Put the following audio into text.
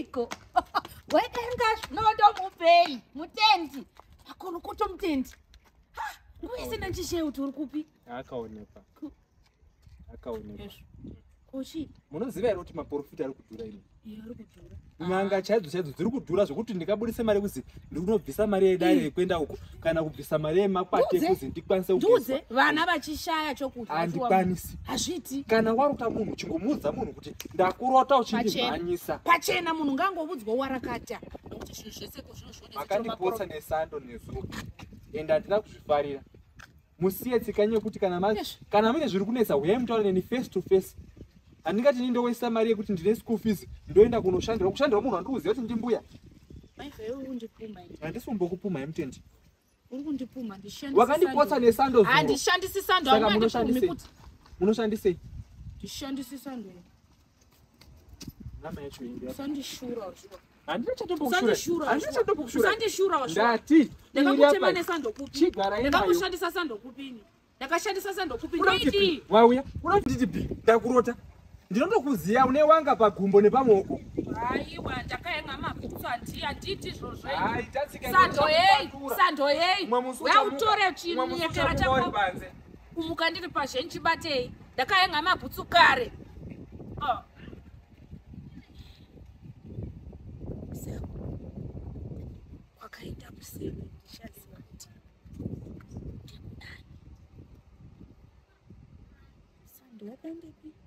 Iko. Wedenga zvinoda mupei. Mutendi. Akono kuto mutendi. Ha, uise nachishe kuti uri kupi? Akaonekwa. Akaonekwa. Kochi. Munoziva here kuti maprofita ari kudhura ino? Ari kudhura. Nyanga chaidzo dziri kudhura zvokuti ndikabudisa mari kuzi ndikunobvisa mari yedare yekuenda uko kana kubvisa mari yemakwati kuzi ndikwanise kuduze vana vachishaya chokudya handikwanisi hazviti kana waruta munhu chingomuudza munhu kuti ndakurota uchindimhanyisa pachena munhu ngangobudzwa warakata nokuti zvinhu zvese kuzvinozvionesa makandipotsa nesando nezuva ende handina kuzvifarira musiye tsika yekuti kana mune zviri kunetsa uyai mutaure neni face to face handingati nindowaisa mari yekuti ndine school fees ndoenda kunoshandira kushandira munhu andikuziva kuti ndimbuya handisi kumbokupumai mutendi wakandipotsa nesando handishandisi sando saka munoshandisei ndishandisi sando nama yacho sandishura handichatobokshura ndati ndakakutema nesando kupi chigara ndakakushandisa sando kupini ndakashandisa sando kupi nditi wauya unonditi bhi ndakurota ndinotokuziya une wanga pagumbo nepamoko aiwa ndakaenga mabhutsu handiti zvozvo sando yei yautore chinyekera chako kumuka ndiri pazhe nchibatei ndakaenga mabhutsu kare kwakaita kuseme ndichaziva kuti ndekudani sando yakandepi